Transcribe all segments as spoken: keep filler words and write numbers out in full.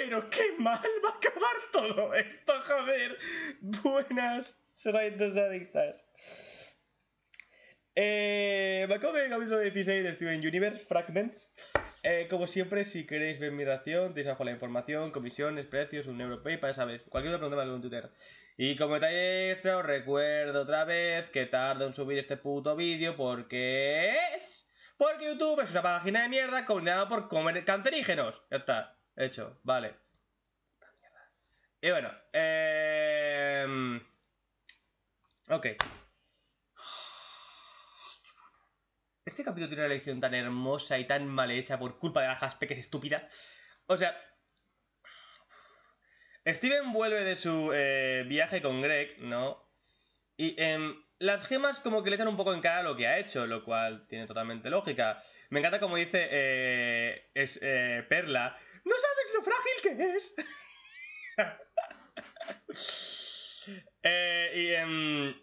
Pero qué mal va a acabar todo esto, joder. Buenas, serraditos adictas. Eh, me acabo de ver el capítulo dieciséis de Steven Universe, Fragments. Eh, como siempre, si queréis ver mi reacción, tenéis abajo la información, comisiones, precios, un euro pay, para saber. Cualquier otra pregunta me en Twitter. Y como detalle extra, os recuerdo otra vez que tardo en subir este puto vídeo porque es... Porque YouTube es una página de mierda condenada por comer cancerígenos. Ya está, hecho, vale. Y bueno, eh... ok. Este capítulo tiene una elección tan hermosa y tan mal hecha por culpa de la Jaspe, que es estúpida. O sea... Steven vuelve de su eh, viaje con Greg, ¿no? Y eh, las gemas como que le echan un poco en cara lo que ha hecho, lo cual tiene totalmente lógica. Me encanta como dice eh, es, eh, Perla. ¡No sabes lo frágil que es! eh, y... Eh,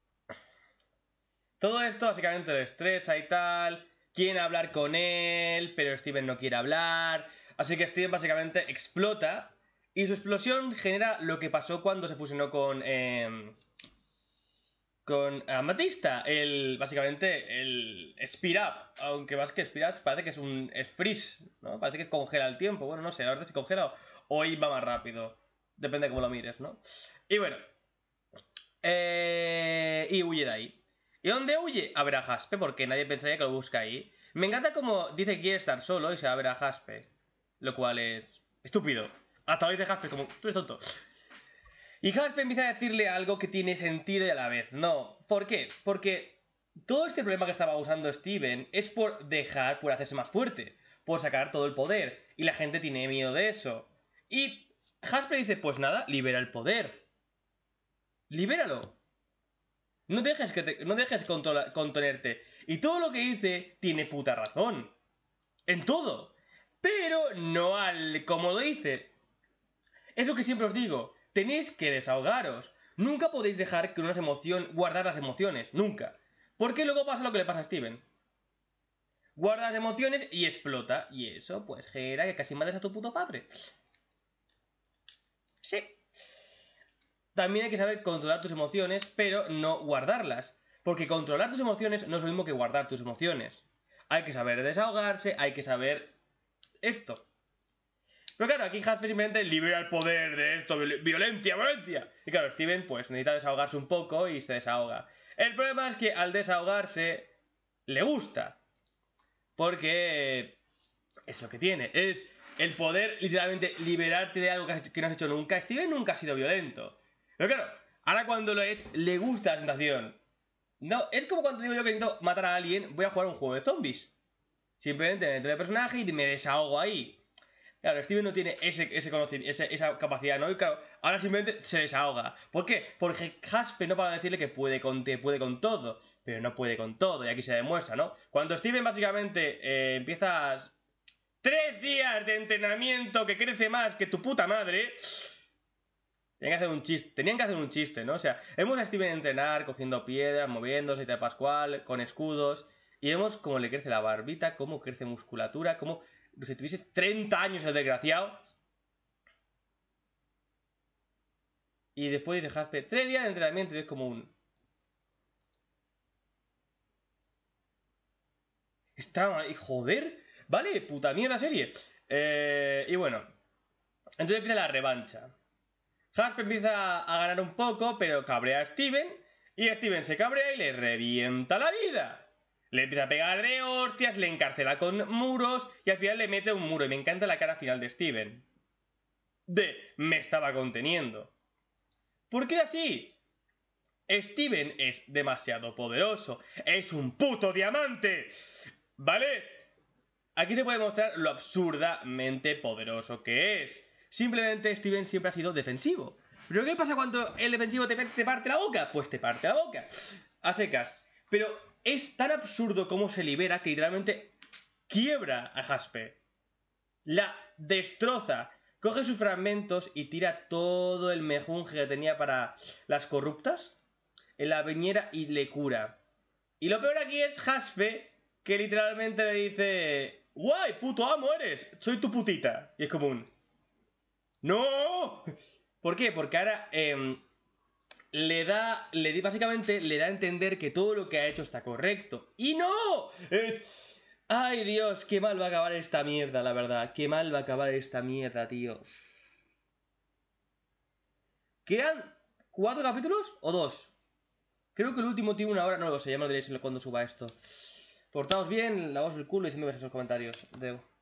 todo esto básicamente le estresa y tal. Quieren hablar con él, pero Steven no quiere hablar. Así que Steven básicamente explota. Y su explosión genera lo que pasó cuando se fusionó con... Eh, con Amatista. El, básicamente el Speed Up. Aunque más que Speed Up parece que es un es freeze, ¿no? Parece que congela el tiempo. Bueno, no sé, la verdad si congela o iba más rápido. Depende de cómo lo mires, ¿no? Y bueno. Eh, y huye de ahí. ¿Y dónde huye? A ver a Jaspe, porque nadie pensaría que lo busca ahí. Me encanta como dice que quiere estar solo y se va a ver a Jaspe. Lo cual es estúpido. Hasta lo dice Jaspe como, tú eres tonto. Y Jaspe empieza a decirle algo que tiene sentido y a la vez no. ¿Por qué? Porque todo este problema que estaba usando Steven es por dejar, por hacerse más fuerte. Por sacar todo el poder. Y la gente tiene miedo de eso. Y Jaspe dice, pues nada, libera el poder. Libéralo. No dejes, que te, no dejes contenerte. Y todo lo que dice tiene puta razón. En todo. Pero no al como lo dice. Es lo que siempre os digo. Tenéis que desahogaros. Nunca podéis dejar que unas emociones... Guardar las emociones. Nunca. Porque luego pasa lo que le pasa a Steven. Guarda las emociones y explota. Y eso pues genera que casi mates a tu puto padre. Sí. También hay que saber controlar tus emociones, pero no guardarlas. Porque controlar tus emociones no es lo mismo que guardar tus emociones. Hay que saber desahogarse, hay que saber esto. Pero claro, aquí Jaspe simplemente libera el poder de esto, violencia, violencia. Y claro, Steven pues necesita desahogarse un poco y se desahoga. El problema es que al desahogarse le gusta. Porque es lo que tiene, es el poder literalmente liberarte de algo que no has hecho nunca. Steven nunca ha sido violento. Pero claro, ahora cuando lo es, le gusta la sensación. No, es como cuando digo yo que necesito matar a alguien, voy a jugar un juego de zombies. Simplemente entro en el personaje y me desahogo ahí. Claro, Steven no tiene ese, ese conocimiento, ese, esa capacidad, ¿no? Y claro, ahora simplemente se desahoga. ¿Por qué? Porque Jaspe no para decirle que puede con, que puede con todo, pero no puede con todo, y aquí se demuestra, ¿no? Cuando Steven básicamente eh, empiezas tres días de entrenamiento que crece más que tu puta madre... Tenían que hacer un chiste, tenían que hacer un chiste, ¿no? O sea, vemos a Steven entrenar, cogiendo piedras, moviéndose y tal Pascual, con escudos, y vemos cómo le crece la barbita, cómo crece musculatura, cómo si tuviese treinta años el desgraciado. Y después dice Jaspe, tres días de entrenamiento y es como un... Está... Y joder, vale, puta mierda serie. Eh, y bueno, entonces empieza la revancha. Jaspe empieza a ganar un poco, pero cabrea a Steven, y Steven se cabrea y le revienta la vida. Le empieza a pegar de hostias, le encarcela con muros, y al final le mete un muro, y me encanta la cara final de Steven. De, me estaba conteniendo. ¿Por qué así? Steven es demasiado poderoso, es un puto diamante, ¿vale? Aquí se puede mostrar lo absurdamente poderoso que es. Simplemente Steven siempre ha sido defensivo. ¿Pero qué pasa cuando el defensivo te, te parte la boca? Pues te parte la boca. A secas. Pero es tan absurdo como se libera que literalmente quiebra a Jaspe. La destroza. Coge sus fragmentos y tira todo el mejunje que tenía para las corruptas en la bañera y le cura. Y lo peor aquí es Jaspe, que literalmente le dice... ¡Guay, puto amo eres! Soy tu putita. Y es como un... ¡No! ¿Por qué? Porque ahora eh, le da, le di, básicamente le da a entender que todo lo que ha hecho está correcto. ¡Y no! Eh, ¡Ay, Dios! ¡Qué mal va a acabar esta mierda, la verdad! ¡Qué mal va a acabar esta mierda, tío! ¿Quedan cuatro capítulos o dos? Creo que el último tiene una hora, no lo sé, ya me lo diréis cuando suba esto. Portaos bien, lavaos el culo y decidme en los comentarios. Deu.